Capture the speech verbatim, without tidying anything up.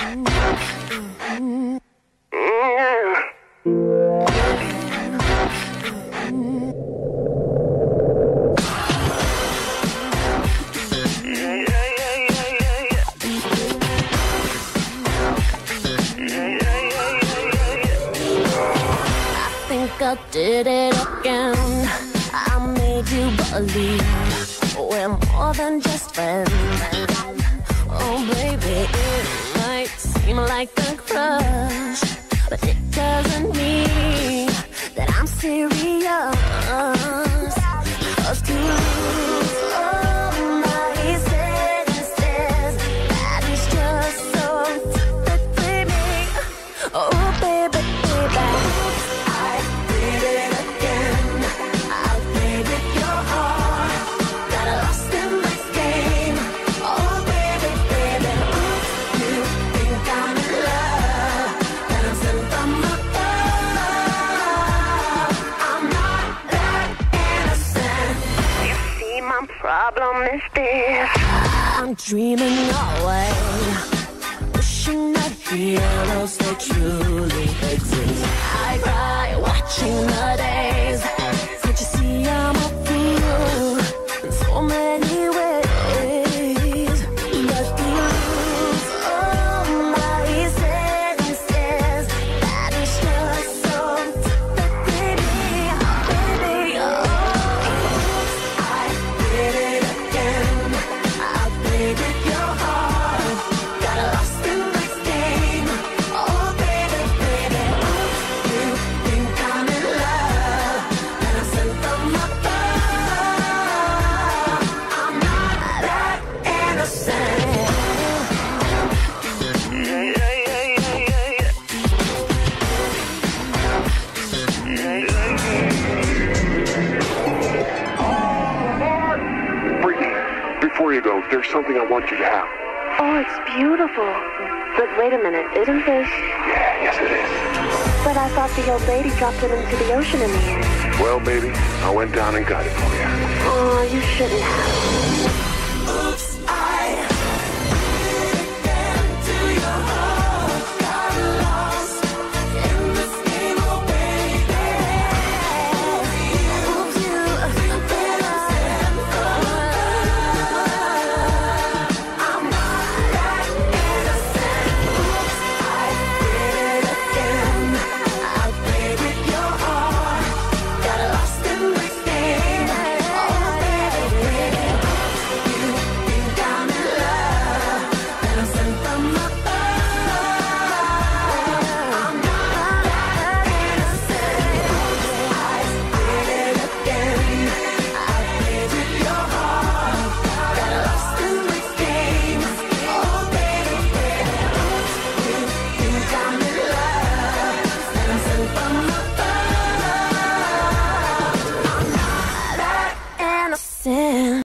I did it again. I made you believe we're more than just friends. Oh baby, it might seem like a crush, but it doesn't mean that I'm serious. 'Cause to lose all my senses, that is just so typically me. Oh baby, baby, I did it again. I played with your heart, got lost in this game. Oh baby, baby, you think I'm in love, that I'm sent from above. I'm not that innocent. You see, my problem is this: I'm dreaming away, wishing that heroes they truly exist. I cry watching the days. Can't you see I'm a fool in so many ways? But to lose all my senses, that is just so typically me, baby. Oh, I did it again. I played with your heart, got lost in this game. Oh baby, baby, you think I'm in love, that I'm sent from above. I'm not that innocent. Britney, before you go, there's something I want you to have. Oh, it's beautiful. But wait a minute, isn't this? Yeah, yes it is. But I thought the old lady dropped it into the ocean in the end. Well, baby, I went down and got it for you. Oh, you shouldn't have.